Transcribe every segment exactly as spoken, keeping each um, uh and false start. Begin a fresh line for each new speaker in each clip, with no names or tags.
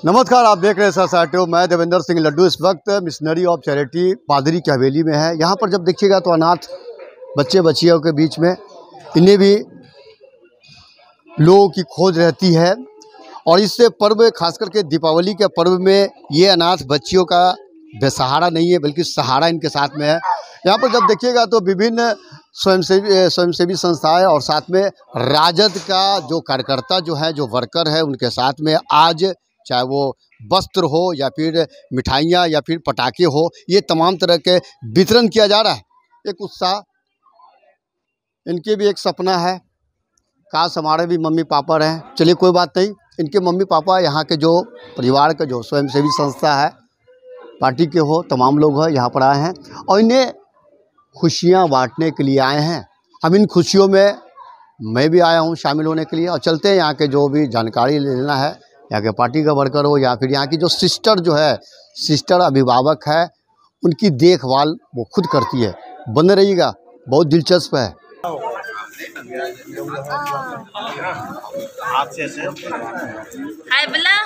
नमस्कार, आप देख रहे हैं सोसाइटी। मैं देवेंद्र सिंह लड्डू इस वक्त मिशनरी ऑफ चैरिटी पादरी की हवेली में है। यहाँ पर जब देखिएगा तो अनाथ बच्चे बच्चियों के बीच में इन्हें भी लोगों की खोज रहती है। और इससे पर्व खास करके दीपावली के पर्व में ये अनाथ बच्चियों का बेसहारा नहीं है बल्कि सहारा इनके साथ में है। यहाँ पर जब देखिएगा तो विभिन्न स्वयंसेवी स्वयंसेवी संस्थाएं और साथ में राजद का जो कार्यकर्ता जो है जो वर्कर है उनके साथ में आज चाहे वो वस्त्र हो या फिर मिठाइयाँ या फिर पटाखे हो, ये तमाम तरह के वितरण किया जा रहा है। एक उत्साह, इनके भी एक सपना है, काश हमारे भी मम्मी पापा रहें। चलिए कोई बात नहीं, इनके मम्मी पापा यहाँ के जो परिवार का जो स्वयंसेवी संस्था है पार्टी के हो, तमाम लोग हैं यहाँ पर आए हैं और इन्हें खुशियाँ बांटने के लिए आए हैं। हम इन खुशियों में मैं भी आया हूँ शामिल होने के लिए। और चलते हैं यहाँ के जो भी जानकारी लेना है, यहाँ के पार्टी का वर्कर हो या फिर यहाँ की जो सिस्टर जो है सिस्टर अभिभावक है उनकी देखभाल वो खुद करती है। बने रहिएगा, बहुत दिलचस्प है।
हाय बला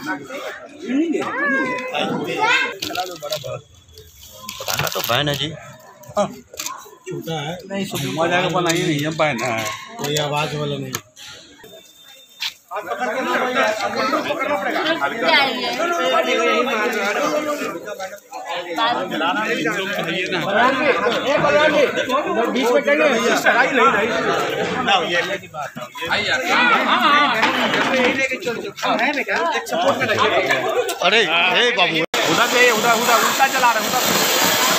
पटाखा तो बैन है जी। हाँ
छोटा है,
नहीं मजा का बनाइए नहीं, हम बैन है,
कोई आवाज वाला नहीं।
अरे बाबू
उधर से उधर उधर उल्टा चला रहे उधर।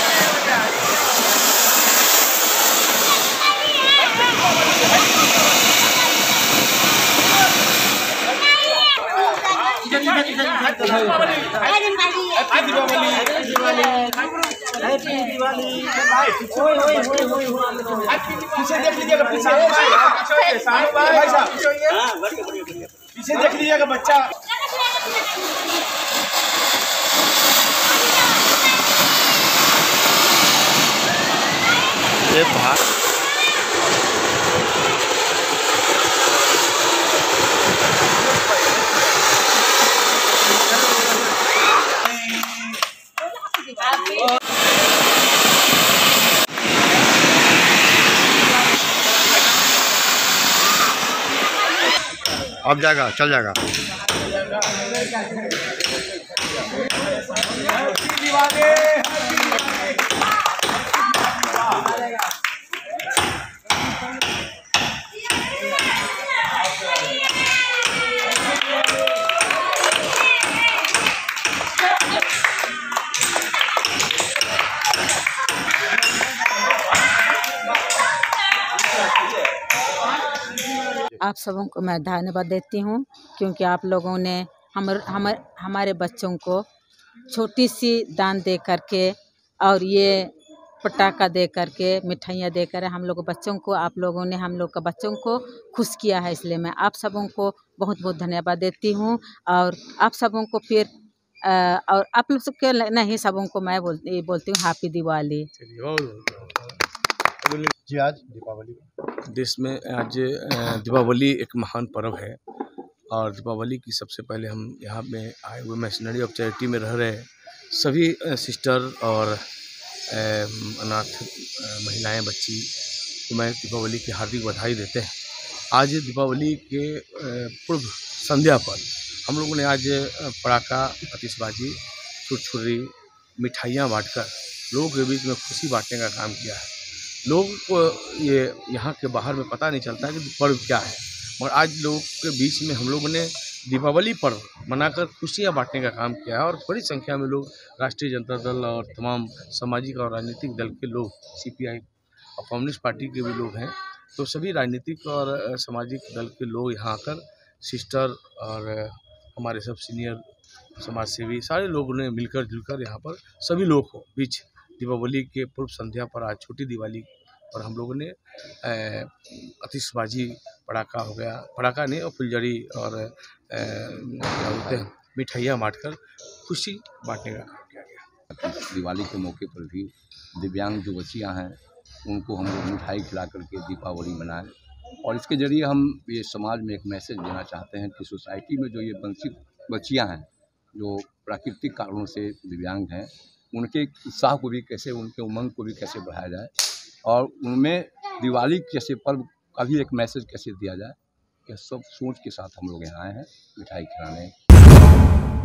पीछे देख लीजिएगा, पीछे पीछे देख लीजिएगा बच्चा।
ये भाग अब जाएगा, चल जाएगा।
आप सबों को मैं धन्यवाद देती हूँ क्योंकि आप लोगों ने हम हम हमारे बच्चों को छोटी सी दान दे करके और ये पटाखा दे करके मिठाइयाँ दे कर हम लोग बच्चों को आप लोगों ने हम लोग का बच्चों को खुश किया है। इसलिए मैं आप सबों को बहुत बहुत धन्यवाद देती हूँ। और आप सबों को फिर आ, और आप लोग सबके नहीं सबों को मैं बोलती बोलती हूँ हैप्पी दिवाली।
जी आज दीपावली
देश में आज दीपावली एक महान पर्व है और दीपावली की सबसे पहले हम यहाँ में आए हुए मिशनरी ऑफ चैरिटी में रह रहे सभी सिस्टर और अनाथ महिलाएं बच्ची को मैं दीपावली की हार्दिक बधाई देते हैं। आज दीपावली के पूर्व संध्या पर हम लोगों ने आज पटाखा, आतिशबाजी, छुरछुरी, मिठाइयाँ बांटकर लोगों के बीच में खुशी बांटने का काम किया है। लोगों को ये यहाँ के बाहर में पता नहीं चलता है कि पर्व क्या है, और आज लोगों के बीच में हम लोगों ने दीपावली पर्व मनाकर खुशियाँ बांटने का काम किया है। और बड़ी संख्या में लोग राष्ट्रीय जनता दल और तमाम सामाजिक और राजनीतिक दल के लोग, सीपीआई और कम्युनिस्ट पार्टी के भी लोग हैं, तो सभी राजनीतिक और सामाजिक दल के लोग यहाँ आकर सिस्टर और हमारे सब सीनियर समाज सेवी सारे लोगों ने मिलकर जुलकर यहाँ पर सभी लोगों को बीच दीपावली के पूर्व संध्या पर आज छोटी दिवाली और हम लोगों ने आतिशबाजी, पटाखा हो गया, पटाखा नहीं और फुलझड़ी और क्या बोलते हैं मिठाइयाँ बांटकर खुशी बांटने का काम किया गया।
दिवाली के मौके पर भी दिव्यांग जो बच्चियाँ हैं उनको हम लोग मिठाई खिला करके दीपावली मनाएं और इसके ज़रिए हम ये समाज में एक मैसेज देना चाहते हैं कि सोसाइटी में जो ये वंचित बच्चियाँ हैं जो प्राकृतिक कारणों से दिव्यांग हैं उनके उत्साह को भी कैसे, उनके उमंग को भी कैसे बढ़ाया जाए और उनमें दिवाली जैसे पर्व का भी एक मैसेज कैसे दिया जाए, यह सब सोच के साथ हम लोग यहाँ आए हैं मिठाई खिलाने।